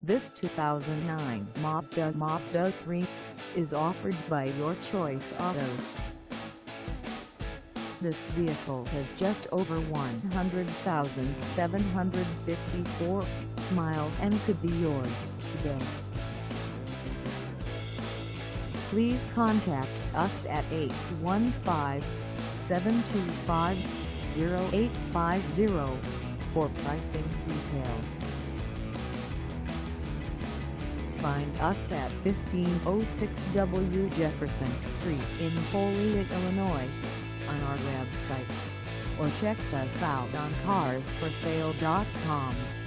This 2009 Mazda 3 is offered by Your Choice Autos. This vehicle has just over 100,754 miles and could be yours today. Please contact us at 815-725-0850 for pricing details. Find us at 1506 W Jefferson Street in Joliet, Illinois, on our website, or check us out on carsforsale.com.